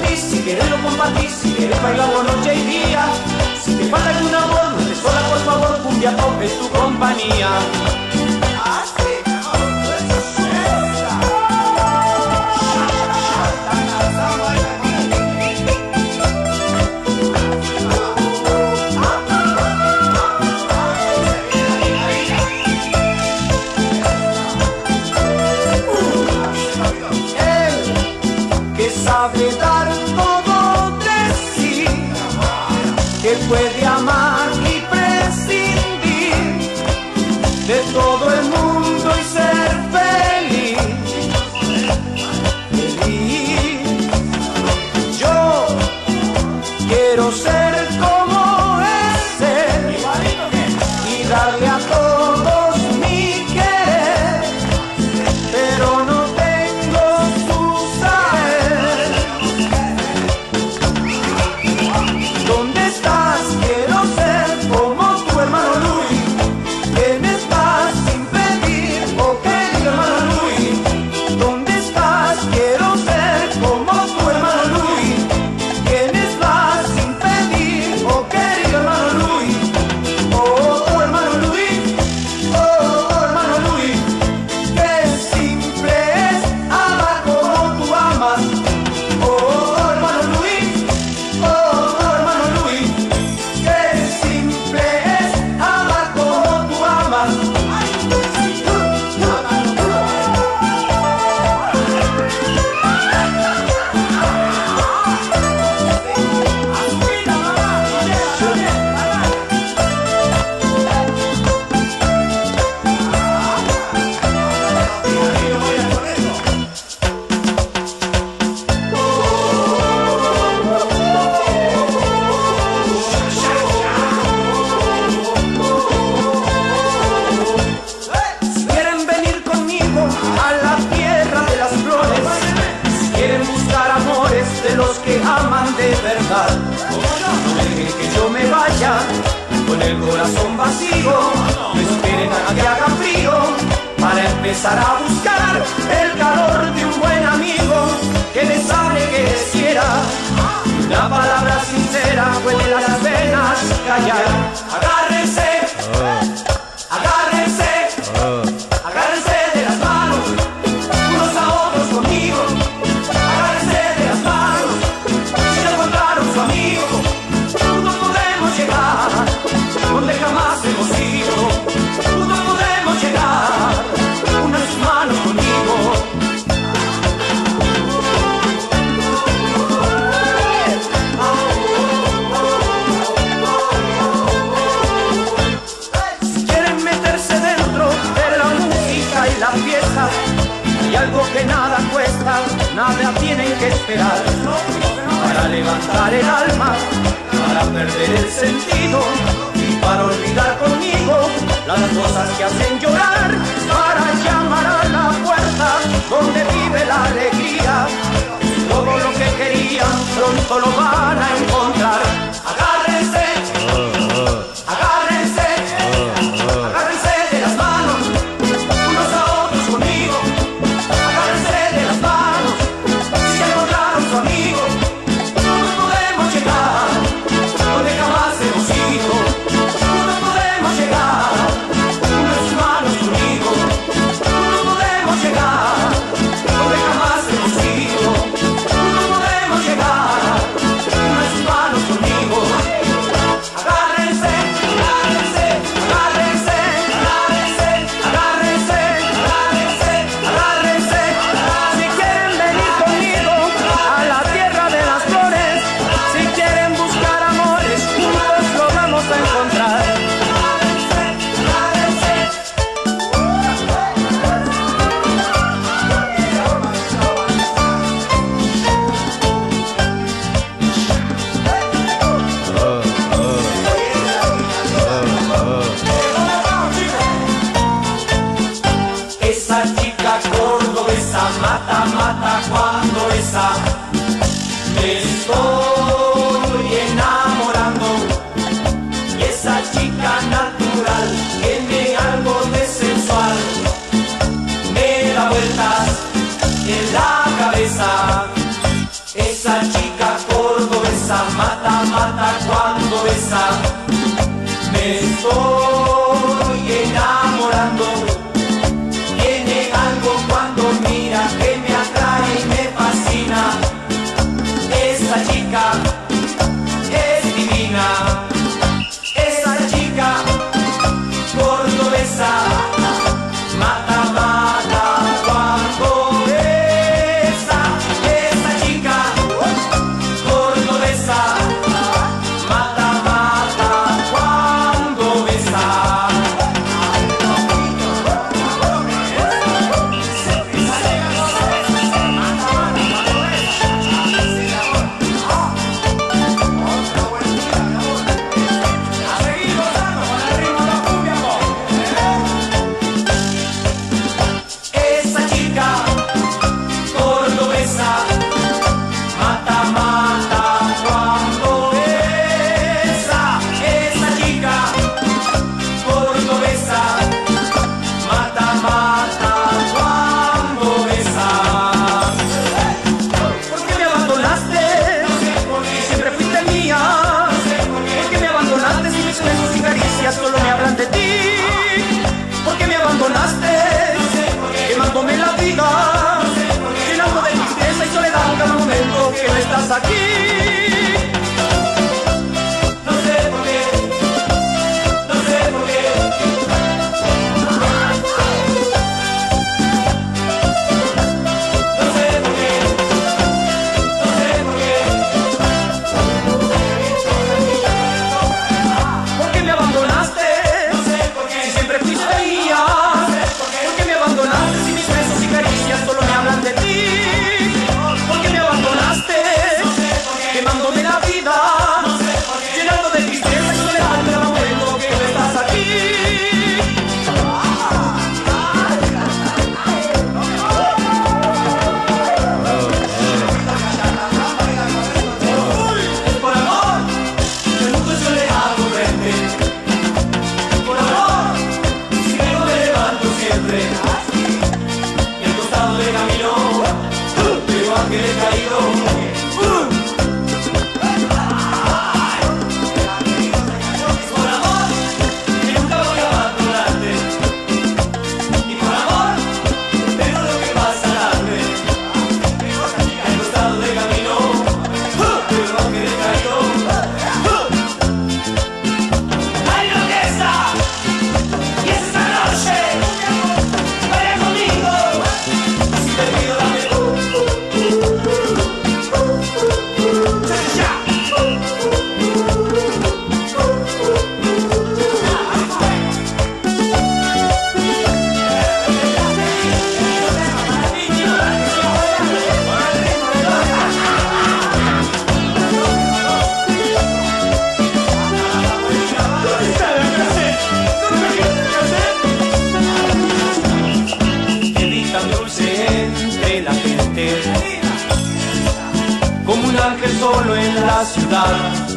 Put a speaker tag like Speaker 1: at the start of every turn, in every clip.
Speaker 1: sentís, si querés lo compartís, si querés bailamos noche y día. Si te falta algún amor, no estés sola, por favor, Cumbia Pop es tu compañía.
Speaker 2: Sabe dar todo de sí, que puede amar y prescindir de todo el mundo y ser feliz, feliz. Yo quiero ser como es él y darle a todos mi querer, pero no tengo su saber. ¿Dónde estás? Quiero ser como tu hermano Luis. ¿Tienes más sin pedir? Oh, querido hermano Luis. ¿Dónde estás? Quiero ser como tu hermano Luis. ¿Tienes más sin pedir? Oh, querido hermano Luis. Oh, hermano Luis. Oh, hermano Luis. Qué simple es amar como tú amas. Oh, hermano Luis. Oh, hermano Luis, qué simple es amar como tú amas. Si quieren venir conmigo a la tierra de las flores, si quieren buscar amores de los que aman de verdad, no dejen que yo me vaya con el corazón vacío. No esperen a que haga frío para empezar a buscar el calor de un buen amigo que les hable, que les quiera. Una palabra sincera puede las venas callar. Agárrense, agárrense, agárrense de las manos, unos a otros conmigo. Agárrense de las manos, si no encontraron su amigo, juntos podemos llegar donde jamás hemos ido. Juntos podemos llegar, una en sus manos conmigo. Si quieren meterse dentro de la música y la fiesta, hay algo que nada cuesta, nada tienen que esperar. Para levantar el alma, para perder el sentido y para olvidar conmigo las cosas que hacen llorar, para llamar a la puerta donde vive la alegría. Todo lo que querían pronto lo van a encontrar. Agárrense, agárrense, agárrense de las manos, unos a otros conmigo. Agárrense de las manos, si ya encontraron su amigo, juntos podemos llegar donde jamás hemos ido. Juntos podemos llegar, uno en sus manos conmigo. Juntos podemos llegar donde jamás hemos ido. Juntos podemos llegar, uno en sus manos conmigo. Agárrense, agárrense, agárrense, agárrense, agárrense, agárrense, agárrense. Si quieren venir conmigo a la tierra de las flores, si quieren buscar amores, juntos lo vamos a encontrar. Esa chica cordobesa mata, mata cuando esa me estoy enamorando. Y esa chica natural tiene algo de sensual, me da vueltas en la cabeza. Esa
Speaker 1: Esa chica cordobesa mata, mata cuando besa. Me estoy enamorando. Tiene algo cuando mira que me atrae y me fascina. Esa chica es divina. Esa chica cordobesa mata, mata cuando besa. Esa chica cordobesa mata, mata cuando besa. Esa chica cordobesa mata, mata cuando besa. Esa chica cordobesa mata, mata cuando besa. ¿Por qué me abandonaste? Si siempre fuiste mía. ¿Por qué me abandonaste si mis besos y caricias solo me hablan de ti? ¿Por qué me abandonaste? Quemándome la vida, llenando de tristeza y soledad cada momento que no estás aquí. No sé por qué, no sé por qué. No sé por qué, no sé por qué. ¿Por qué me abandonaste? No sé por qué. Si siempre fuiste mía. ¿Por qué me abandonaste si mis besos y caricias solo me hablan de ti? ¿Por qué me abandonaste? Quemándome la vida, llenando de tristeza y soledad cada momento que no estás aquí. Por amor, el mundo yo le hago frente. Por amor, si vengo me levanto siempre. Y al costado de camino, veo ángeles caídos. Por amor, que nunca voy a abandonarte. Y por amor, espero lo que pasa al hambre. Y al costado de camino, veo ángeles caídos. ¡Ay, loqueza! Y esa noche, baila conmigo. Si te pido dame cha-cha-cha. Te vi tan dulce entre la gente, como un ángel solo en la ciudad.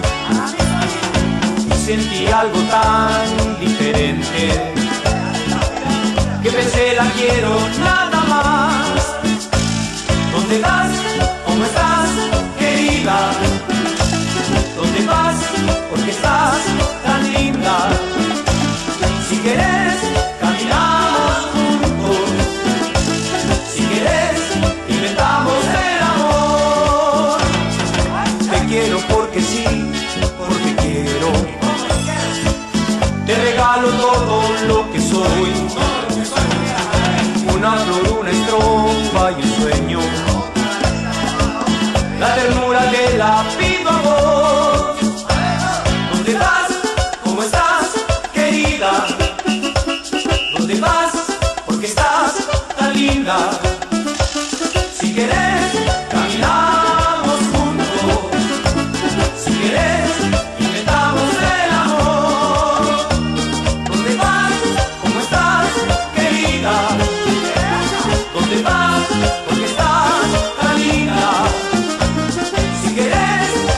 Speaker 1: Y sentí algo tan diferente que pensé la quiero nada más. ¿Dónde vas? ¿Cómo estás, querida? ¿Dónde vas? ¿Por qué estás tan linda? Si querés, caminamos juntos. Si querés, inventamos el amor. Te quiero porque sí, porque quiero. Te regalo todo lo que soy. Una flor, una estrofa y un sueño. La ternura te la pido a vos. ¿Dónde vas? ¿Cómo estás, querida? ¿Dónde vas? ¿Por qué estás tan linda? Si querés, caminamos juntos. Si querés, inventamos el amor. ¿Dónde vas? ¿Cómo estás, querida? ¿Dónde vas? ¿Por qué estás tan linda? Si querés,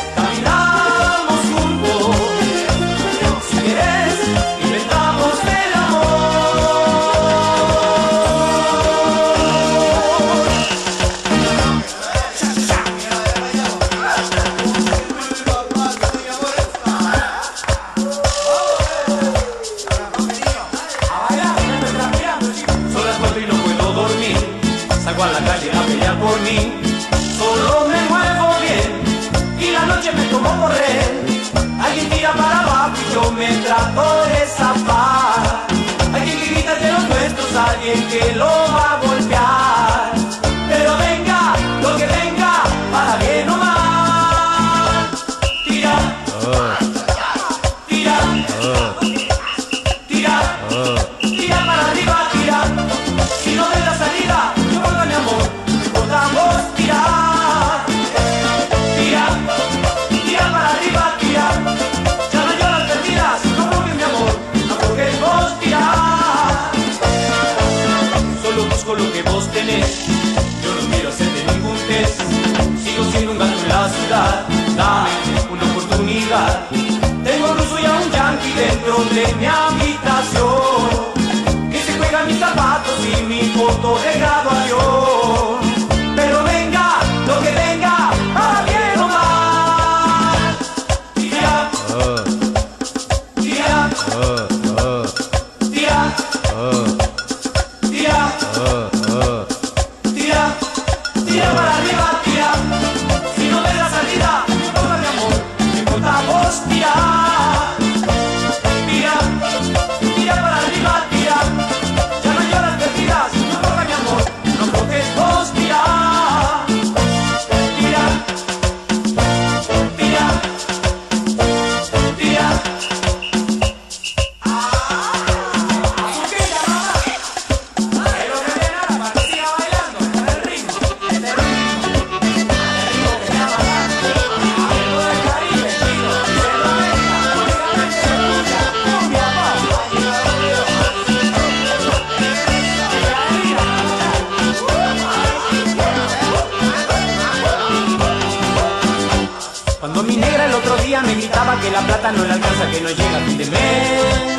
Speaker 1: siendo un gato en la ciudad. Dame una oportunidad. Tengo un ruso y a un yanqui dentro de mi habitación, que se juegan mis zapatos y mi foto de graduación. Pero venga, lo que venga, para bien o mal. Tira, tira, tira, tira, tira, tira para arriba, tira. Si no ves la salida, no importa mi amor, no importa vos, tira. Tira, tira para arriba, tira. Ya no lloras perdidas, no importa mi amor, no toques vos, tira. Tira, tira, tira. Azuquita, mamá. Pero que de nada, para que siga bailando con el ritmo, este ritmo que se llama algo del Caribe, chico, Centroamérica, únicamente se escucha cumbia pop. Cuando mi negra el otro día me gritaba que la plata no le alcanza, que no llega a fin de mes,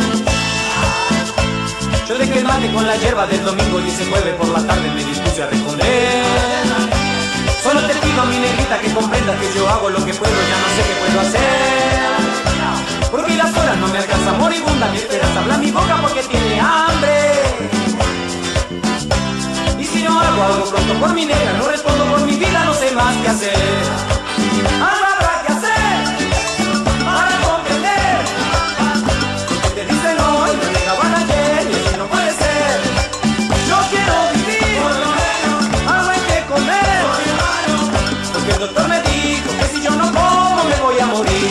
Speaker 1: yo dejé el mate con la hierba del domingo y ese jueves por la tarde me dispuse a responder. Solo te pido, mi negrita, que comprendas que yo hago lo que puedo, ya no sé qué puedo hacer, porque las horas no me alcanzan, moribunda mi esperanza, habla mi boca porque tiene hambre. Y si no hago algo pronto por mi negra, no respondo por mi vida, no sé más qué hacer. Algo habrá que hacer para comprender lo que te dicen hoy, lo negaban ayer, y eso no puede ser. Yo quiero vivir, algo hay que comer, porque el doctor me dijo que si yo no como me voy a morir.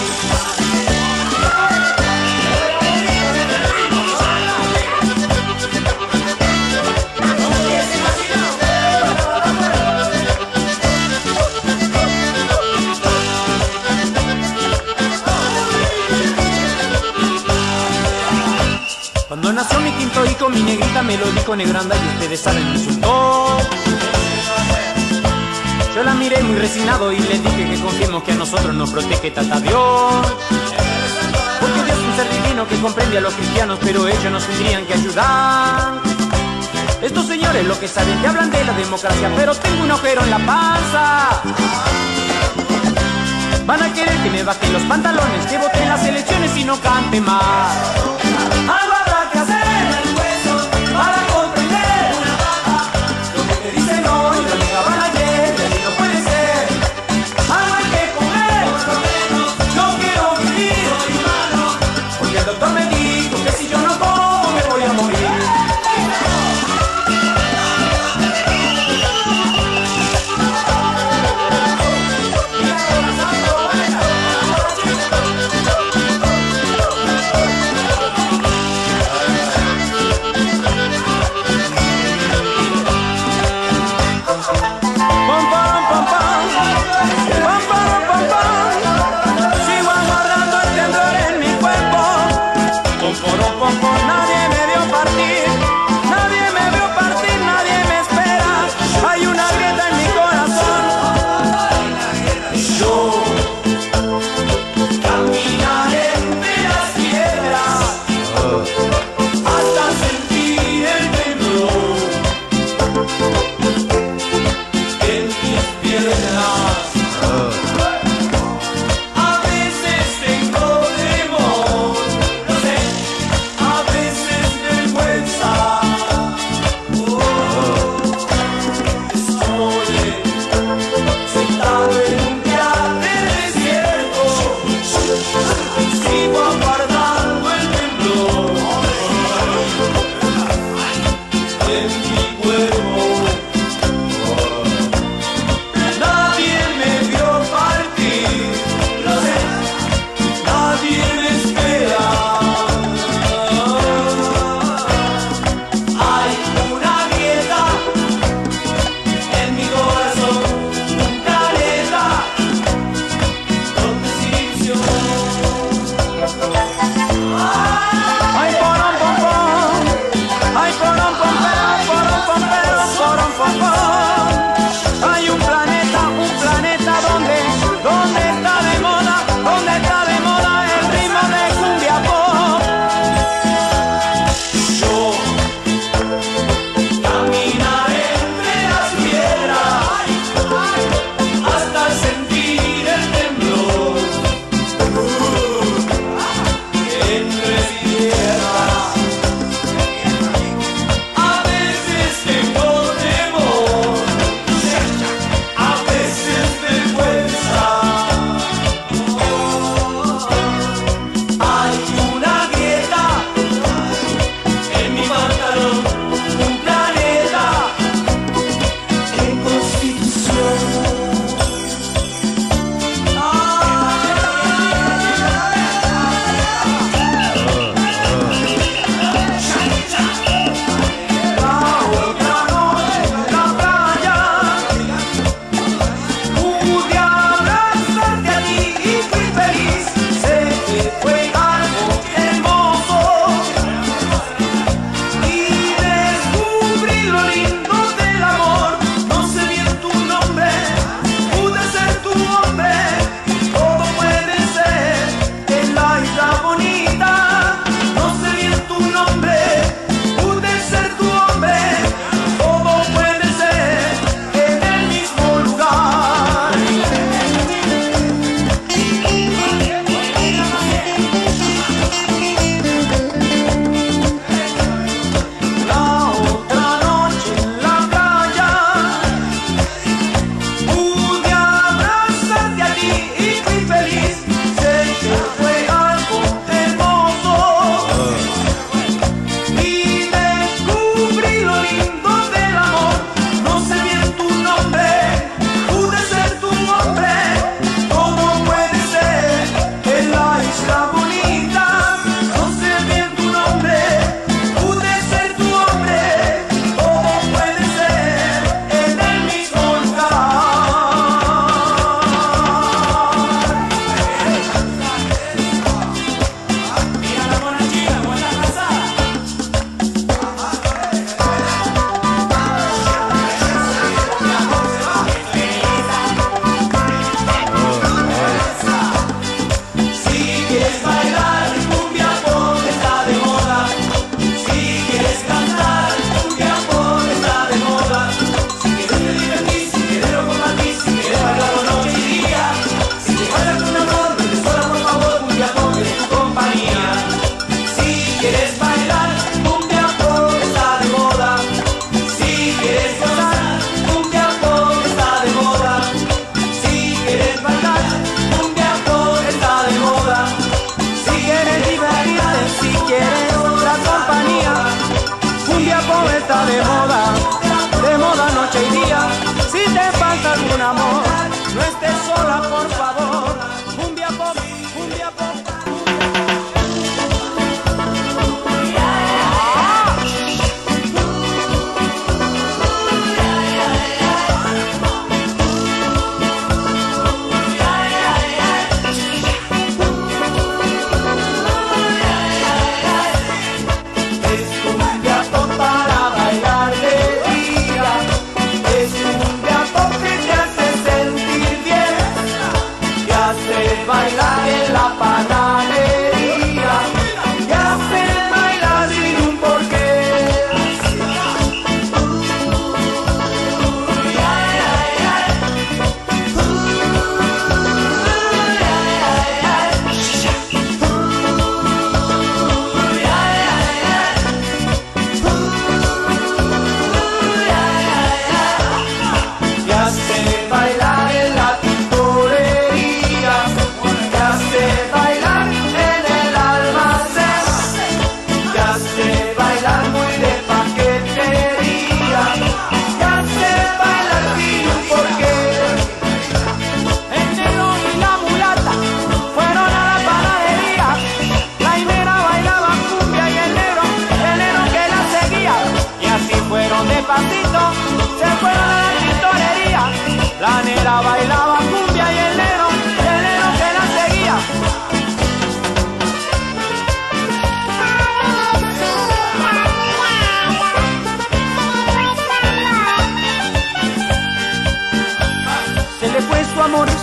Speaker 1: Cuando nació mi quinto hijo, mi negrita me lo dijo negranda y ustedes saben, me insultó. Yo la miré muy resignado y le dije que confiemos que a nosotros nos protege Tata Dios, porque Dios es un ser divino que comprende a los cristianos, pero ellos nos tendrían que ayudar. Estos señores lo que saben te hablan de la democracia, pero tengo un agujero en la panza. Van a querer que me bajen los pantalones, que vote en las elecciones y no cante más. Algo habrá que hacer para comprender lo que te dicen hoy, lo negaban ayer, y así no puede ser. Algo hay que comer, yo quiero vivir, porque el doctor me dijo que si yo no como me voy a morir. Sentado en un teatro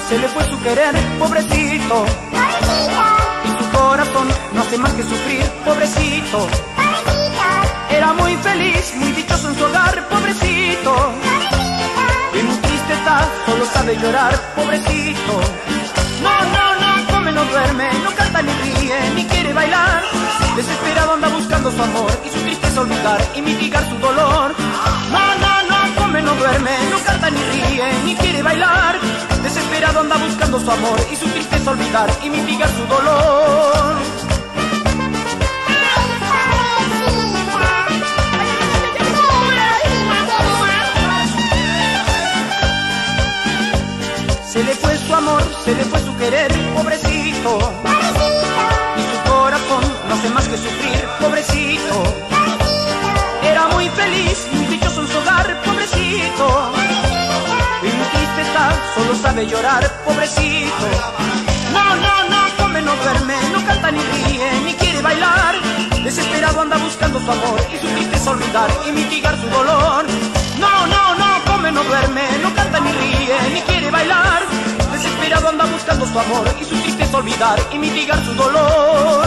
Speaker 2: se le fue su querer, pobrecito. Y su corazón no hace más que sufrir, pobrecito. Era muy feliz, muy dichoso en su hogar, pobrecito. Y muy triste está, solo sabe llorar, pobrecito. No, no, no come, no duerme, no canta ni ríe, ni quiere bailar. Desesperado anda buscando su amor y su tristeza olvidar y mitigar su dolor. No, no, no come, no duerme, no canta ni ríe, ni quiere bailar. Desesperado anda buscando su amor y su tristeza olvidar y mitigar su dolor. Se le fue su amor, se le fue su querer, pobrecito. Y su corazón no hace más que sufrir, pobrecito. Era muy feliz, muy dichoso en su hogar, pobrecito. Y muy triste está, solo sabe llorar, pobrecito. No, no, no come, no duerme, no canta ni ríe, ni quiere bailar. Desesperado anda buscando su amor y su tristeza olvidar y mitigar su dolor. No, no, no come, no duerme, no canta ni ríe, ni quiere bailar. Desesperado anda buscando su amor y su tristeza olvidar y mitigar su dolor.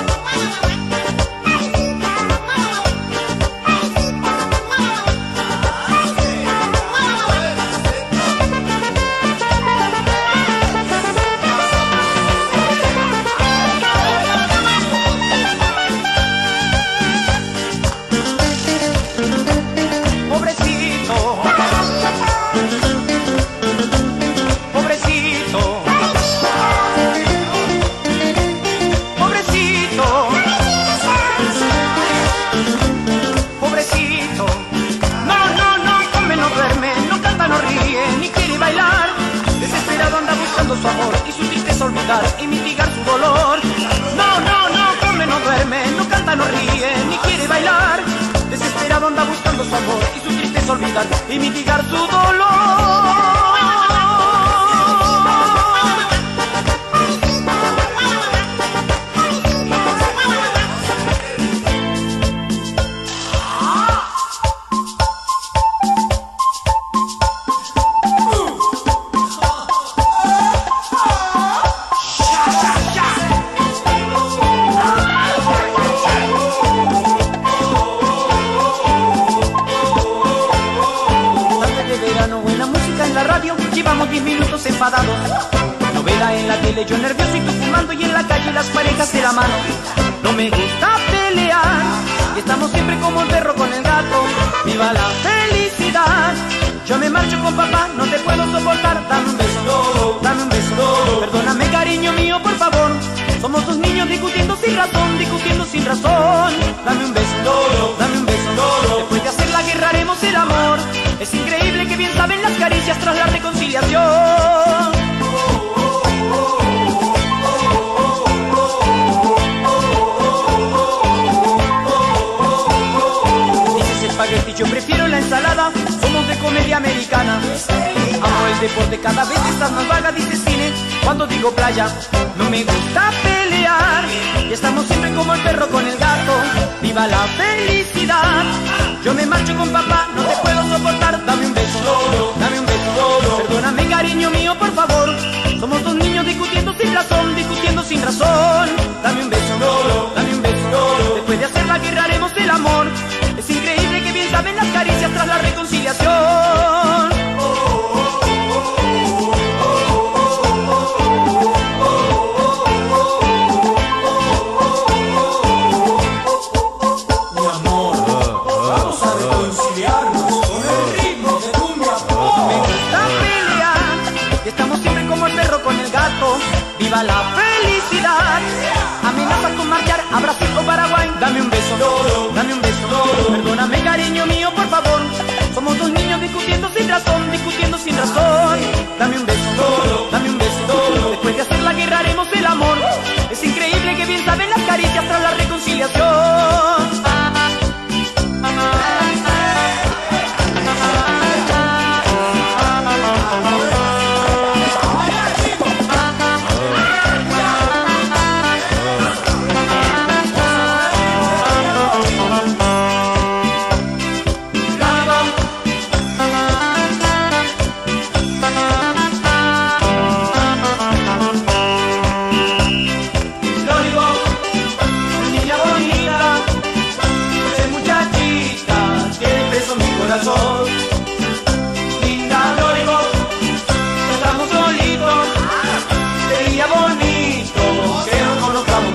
Speaker 2: Su amor y su tristeza olvidar y mitigar su dolor. No, no, no come, no duerme, no canta, no ríe, ni quiere bailar. Desesperado anda buscando su amor y su tristeza olvidar y mitigar su dolor. Llevamos 10 minutos enfadados. Novela en la tele, yo nervioso y tú fumando. Y en la calle las parejas de la mano. No me gusta pelear y estamos siempre como el perro con el gato. ¡Viva la felicidad! Yo me marcho con papá, no te puedo soportar. Dame un beso, dame un beso. Perdóname, cariño mío, por favor. Somos dos niños discutiendo sin razón, discutiendo sin razón. Dame un beso, dame un beso. Después de hacer la guerra haremos el amor. Es increíble que bien saben las caricias tras la reconciliación. Dices espagueti, yo prefiero la ensalada. Somos de comedia americana. Amo el deporte, cada vez estás más vaga. Dices cine, cuando digo playa. No me gusta pelear y estamos siempre como el perro con el gato. ¡Viva la felicidad! Yo me marcho con papá, no te puedo soportar. Dame un beso, dame un beso. Perdóname, cariño mío, por favor. Somos dos niños discutiendo sin razón, discutiendo sin razón. Dame un beso, dame un beso. Después de hacer la guerra haremos el amor. Es increíble que bien saben las caricias tras la reconciliación. ¡Viva la felicidad! Amenaza con marchar a Brasil o Paraguay. Dame un beso, dame un beso. Perdóname, cariño mío, por favor. Somos dos niños discutiendo sin razón, discutiendo sin razón. Dame un beso, dame un beso. Después de hacer la guerra haremos el amor. Es increíble que bien saben las caricias tras la reconciliación.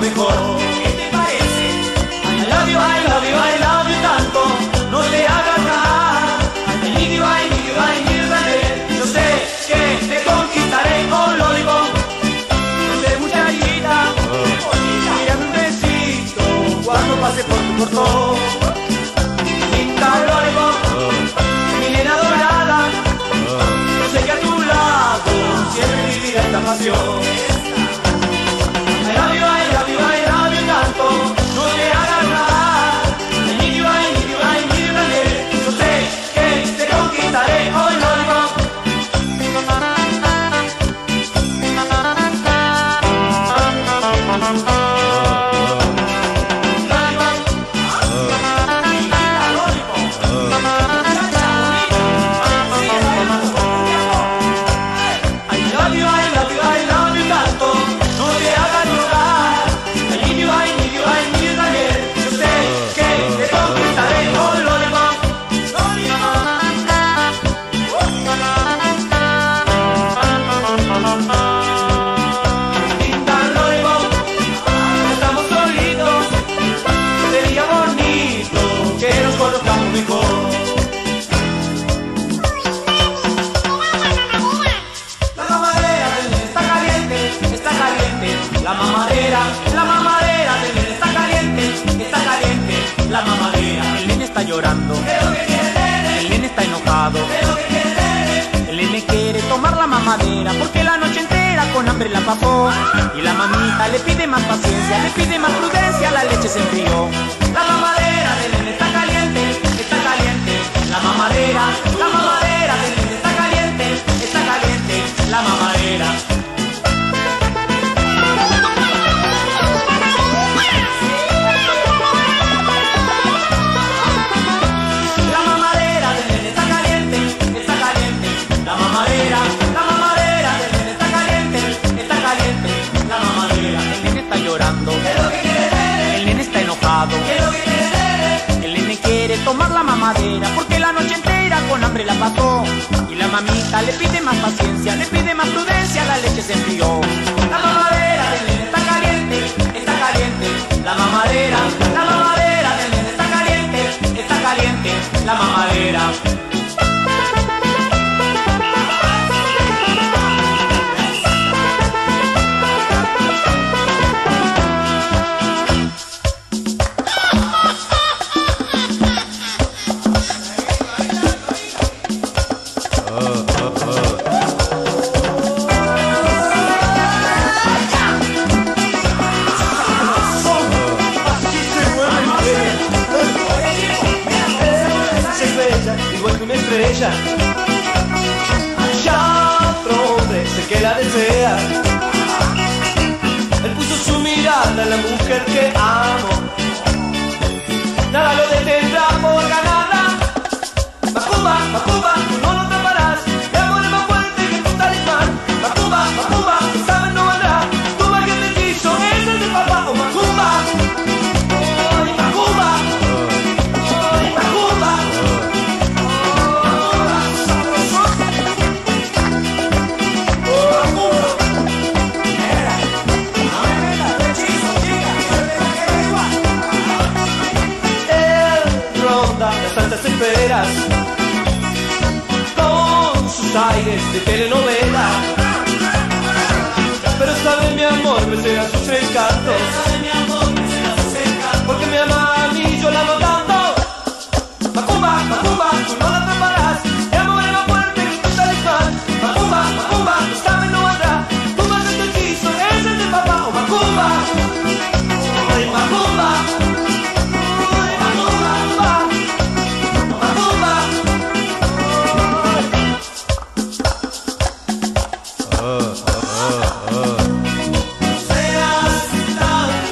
Speaker 1: mejor. ¿Qué te parece? I love you, I love you, I love you tanto. No te hagas nada. I need you, I need you, I need you. Yo sé que te conquistaré con lollipop. No sé, muchachita, tirame un besito cuando pase por tu portón. Linda lollipop, mi nena dorada. Yo sé que a tu lado siempre vivirá esta pasión. I love you, I love you, I love you tanto. No te hagas nada. I need you, I need you, I need you también. Yo sé que te conquistaré hoy, lollipop. Llorando, el nene está enojado, el nene quiere tomar la mamadera porque la noche entera con hambre la pasó y la mamita le pide más paciencia, le pide más prudencia, la leche se enfrió. La mamadera del nene está caliente, la mamadera del nene está caliente, la mamadera. El nene está enojado, el nene quiere tomar la mamadera porque la noche entera con hambre la pasó y la mamita le pide más paciencia, le pide más prudencia, la leche se enfrió. La mamadera del nene está caliente, la mamadera del nene está caliente, la mamadera. Igual que una estrella, ya otro hombre sé que la desea. Él puso su mirada en la mujer que amo, nada lo detendrá por ganarla. Macumba, Macumba, tú no lo atraparás, mi amor es más fuerte que tu talismán. Macumba, Macumba, que sabes no valdrá, tu mal que te quiso es el de papá. Oh, Macumba, oh, Macumba, oh, Macumba. Las esperas con sus aires de telenovela, pero sabe mi amor, me será sus encantos, porque me ama a mí, yo la amo tanto. Macumba, Macumba, tú no la atraparás, mi amor es más fuerte que tu talismán. Macumba, Macumba, tú sabes no valdrá, tu mal que te quiso es el de papá. Oh, Macumba, oh, Macumba. Seas tan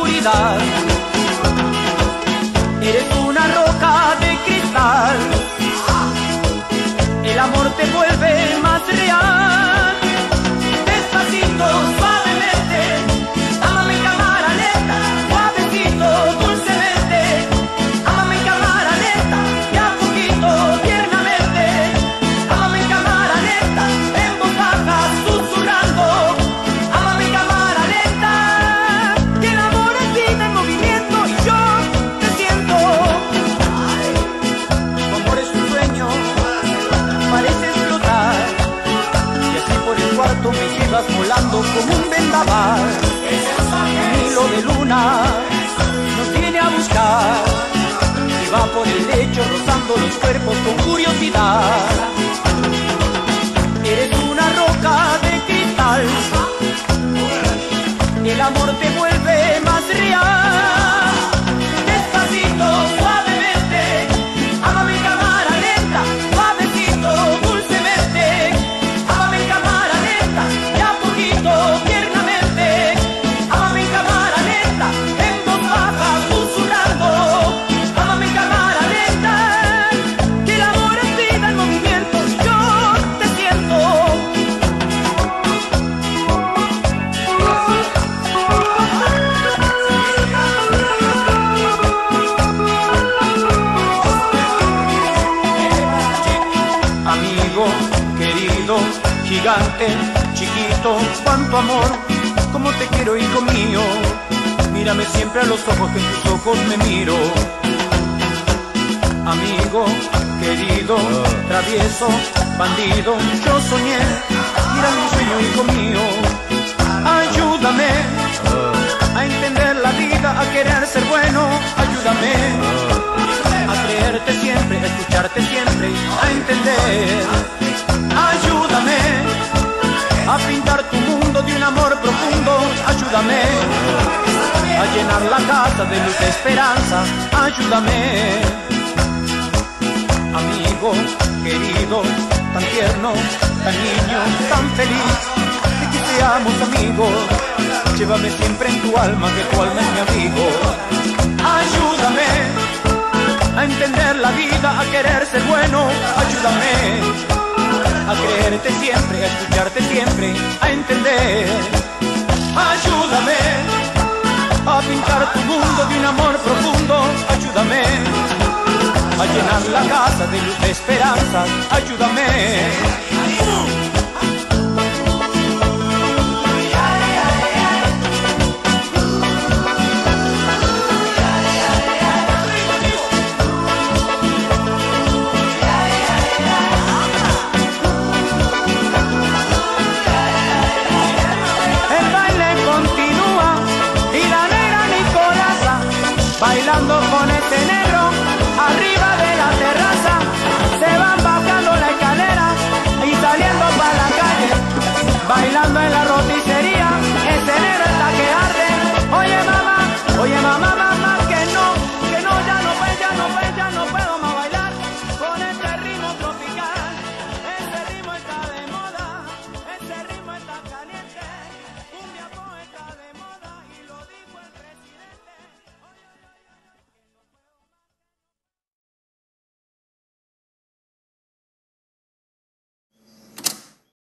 Speaker 1: oscuridad. Eres una roca de cristal, el amor te vuelve más real. Despacito, suavemente, ámame en cámara lenta, suavecito, dulcemente, ámame en cámara lenta, y a poquito, tiernamente, ámame en cámara lenta, en voz baja, susurrando, ámame en cámara lenta, que el amor es vida en movimiento y yo te siento. Tu amor es un sueño, parece explotar, y así por el cuarto me llevas volando como un vendaval. Un hilo de luna nos viene a buscar y va por el lecho rozando los cuerpos con curiosidad. Eres una roca de cristal, el amor te vuelve más real. Despacito, suavemente, ámame en cámara lenta, suavecito, dulcemente, ámame en cámara lenta, y a poquito, tiernamente, ámame en cámara lenta, en voz baja, susurrando, ámame en cámara lenta, que el amor es vida en movimiento y yo te siento. Amigo, querido, gigante, chiquito, cuánto amor, cómo te quiero, hijo mío. Mírame siempre a los ojos, que en tus ojos me miro. Amigo, querido, travieso, bandido, yo soñé, mira mi sueño, hijo mío. Ayúdame a entender la vida, a querer ser bueno, ayúdame a creerte siempre, a escucharte siempre, a entender. Ayúdame a pintar tu mundo de un amor profundo, ayúdame a llenar la casa de luz de esperanza, ayúdame. Amigo, querido, tan tierno, tan niño, tan feliz, de que seamos amigos, llévame siempre en tu alma, que tu alma es mi amigo. Ayúdame a entender la vida, a querer ser bueno, ayúdame a creerte siempre, a escucharte siempre, a entender. Ayúdame a pintar tu mundo de un amor profundo, ayúdame a llenar la casa de luz de esperanza, ayúdame. Bailando con este negro arriba de la terraza, se van bajando la escalera y saliendo para la calle, bailando en la roticería, ese negro está que arde. Oye mamá,